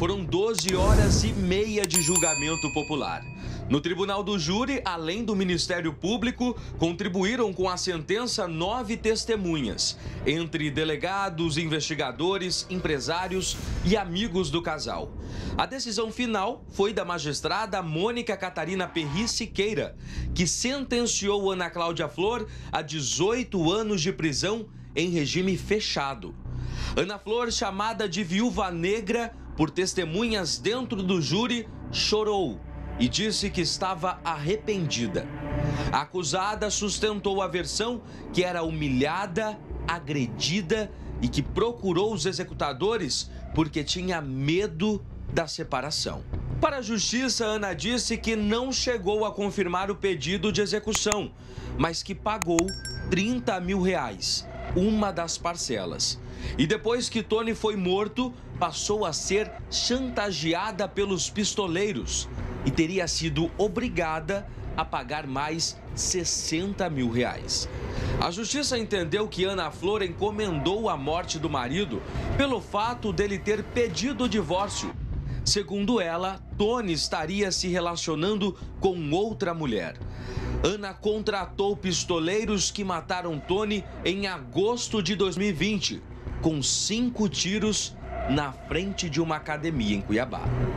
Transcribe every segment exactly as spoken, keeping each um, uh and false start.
Foram doze horas e meia de julgamento popular. No tribunal do júri, além do Ministério Público, contribuíram com a sentença nove testemunhas, entre delegados, investigadores, empresários e amigos do casal. A decisão final foi da magistrada Mônica Catarina Perri Siqueira, que sentenciou Ana Cláudia Flor a dezoito anos de prisão em regime fechado. Ana Flor, chamada de viúva negra por testemunhas dentro do júri, chorou e disse que estava arrependida. A acusada sustentou a versão que era humilhada, agredida e que procurou os executadores porque tinha medo da separação. Para a justiça, Ana disse que não chegou a confirmar o pedido de execução, mas que pagou trinta mil reais, uma das parcelas. E depois que Tony foi morto, passou a ser chantageada pelos pistoleiros e teria sido obrigada a pagar mais sessenta mil reais. A justiça entendeu que Ana Flor encomendou a morte do marido pelo fato dele ter pedido o divórcio. Segundo ela, Tony estaria se relacionando com outra mulher. Ana contratou pistoleiros que mataram Tony em agosto de dois mil e vinte, com cinco tiros na frente de uma academia em Cuiabá.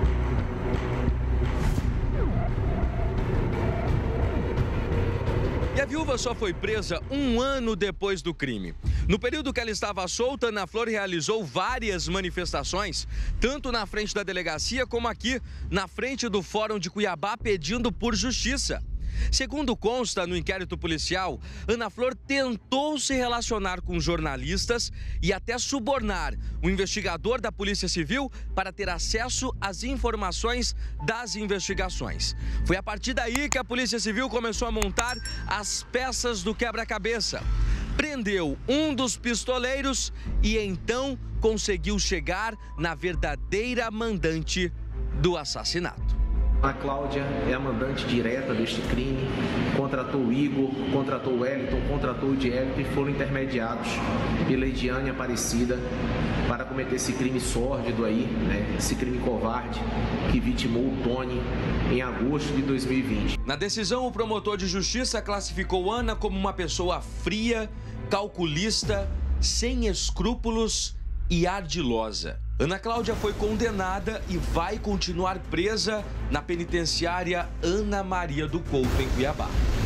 E a viúva só foi presa um ano depois do crime. No período que ela estava solta, Ana Flor realizou várias manifestações, tanto na frente da delegacia como aqui na frente do Fórum de Cuiabá, pedindo por justiça. Segundo consta no inquérito policial, Ana Flor tentou se relacionar com jornalistas e até subornar o investigador da Polícia Civil para ter acesso às informações das investigações. Foi a partir daí que a Polícia Civil começou a montar as peças do quebra-cabeça. Prendeu um dos pistoleiros e então conseguiu chegar na verdadeira mandante do assassinato. A Cláudia é a mandante direta deste crime, contratou o Igor, contratou o Wellington, contratou o Dielito e foram intermediados pela Ediane Aparecida para cometer esse crime sórdido aí, né? Esse crime covarde que vitimou o Tony em agosto de dois mil e vinte. Na decisão, o promotor de justiça classificou Ana como uma pessoa fria, calculista, sem escrúpulos e ardilosa. Ana Cláudia foi condenada e vai continuar presa na penitenciária Ana Maria do Couto, em Cuiabá.